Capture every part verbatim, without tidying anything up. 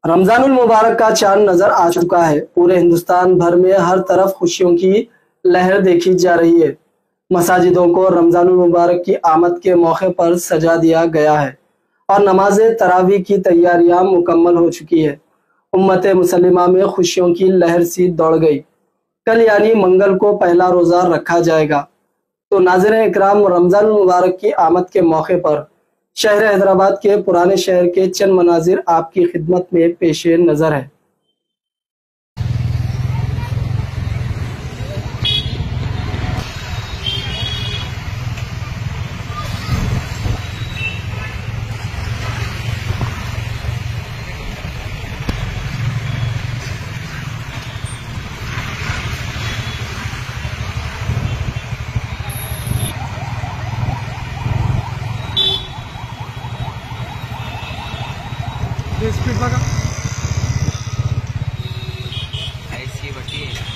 रमजानुल मुबारक का चांद नजर आ चुका है। पूरे हिंदुस्तान भर में हर तरफ खुशियों की लहर देखी जा रही है। मसाजिदों को रमजानुल मुबारक की आमद के मौके पर सजा दिया गया है और नमाज तरावी की तैयारियां मुकम्मल हो चुकी है। उम्मत मुसलिमा में खुशियों की लहर सी दौड़ गई। कल यानी मंगल को पहला रोजा रखा जाएगा। तो नाज़रीन इकराम, रमजानुल मुबारक की आमद के मौके पर शहर हैदराबाद के पुराने शहर के चंद मनाजिर आपकी खिदमत में पेश नजर है। स्पीड लगा ऐसी बटी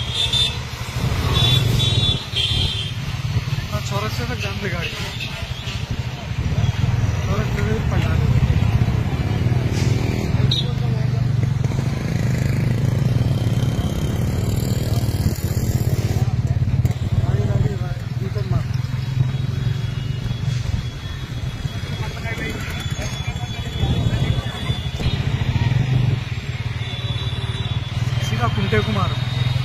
चौरस से तक जान दे गाड़ी चौरस से पलटा दे। सीधा कुंटे को मारो।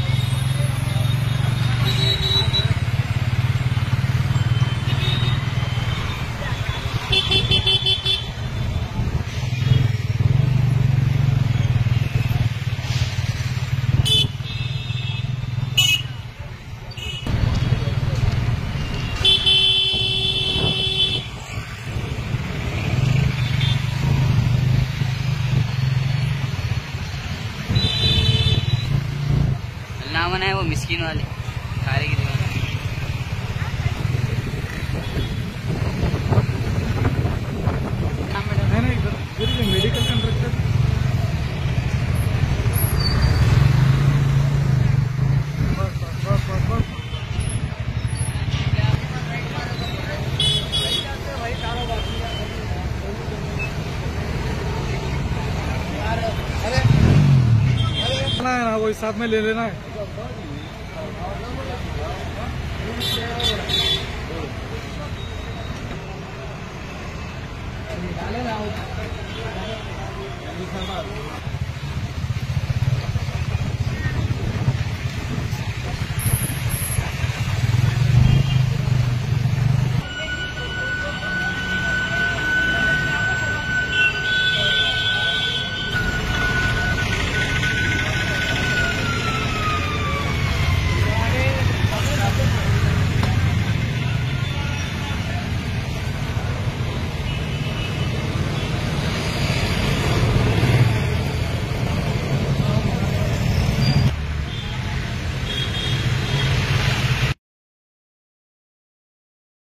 नाम है वो मिस्किन वाले खारे की दुकान। नहीं नहीं इधर इधर मेडिकल कंट्रैक्टर बस बस बस बस ना है ना, वो साथ में ले लेना है। निकाले ना